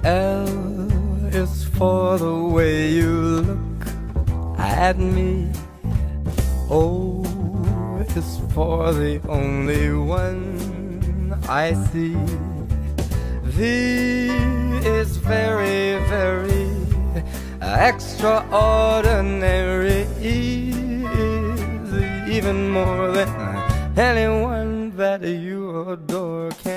L is for the way you look at me. O is for the only one I see. V is very, very extraordinary. E is even more than anyone that you adore can